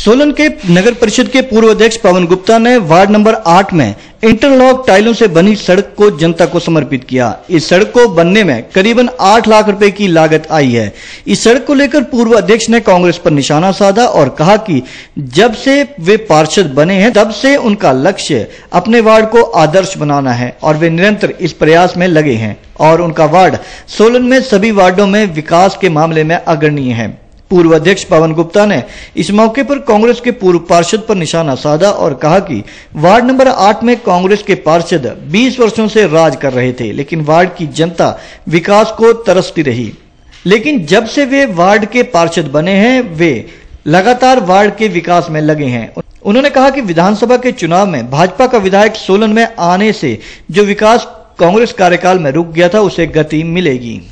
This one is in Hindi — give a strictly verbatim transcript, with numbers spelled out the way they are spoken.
सोलन के नगर परिषद के पूर्व अध्यक्ष पवन गुप्ता ने वार्ड नंबर आठ में इंटरलॉक टाइलों से बनी सड़क को जनता को समर्पित किया। इस सड़क को बनने में करीबन आठ लाख रुपए की लागत आई है। इस सड़क को लेकर पूर्व अध्यक्ष ने कांग्रेस पर निशाना साधा और कहा कि जब से वे पार्षद बने हैं तब से उनका लक्ष्य अपने वार्ड को आदर्श बनाना है और वे निरंतर इस प्रयास में लगे हैं और उनका वार्ड सोलन में सभी वार्डों में विकास के मामले में अग्रणीय है। पूर्व अध्यक्ष पवन गुप्ता ने इस मौके पर कांग्रेस के पूर्व पार्षद पर निशाना साधा और कहा कि वार्ड नंबर आठ में कांग्रेस के पार्षद बीस वर्षों से राज कर रहे थे, लेकिन वार्ड की जनता विकास को तरसती रही। लेकिन जब से वे वार्ड के पार्षद बने हैं वे लगातार वार्ड के विकास में लगे हैं। उन्होंने कहा कि विधानसभा के चुनाव में भाजपा का विधायक सोलन में आने से जो विकास कांग्रेस कार्यकाल में रुक गया था उसे गति मिलेगी।